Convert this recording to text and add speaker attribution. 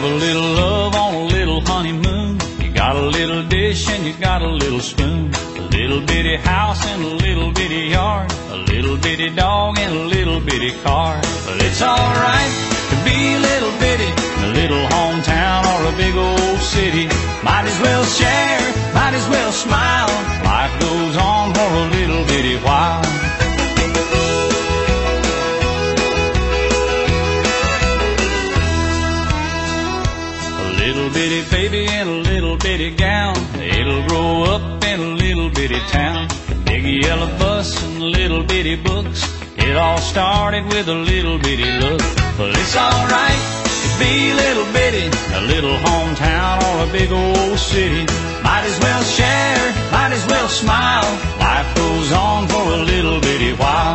Speaker 1: little love on a little honeymoon. You got a little dish and you got a little spoon. A little bitty house and a little bitty yard. A little bitty dog and a little bitty car. But it's alright to be a little bitty in a little hometown or a big old city. Might as well share, might as well smile. Life goes on for a little bitty while. Little bitty baby in a little bitty gown. It'll grow up in a little bitty town. Big yellow bus and little bitty books. It all started with a little bitty look. But it's alright to be a little bitty, a little hometown or a big old city. Might as well share, might as well smile. Life goes on for a little bitty while.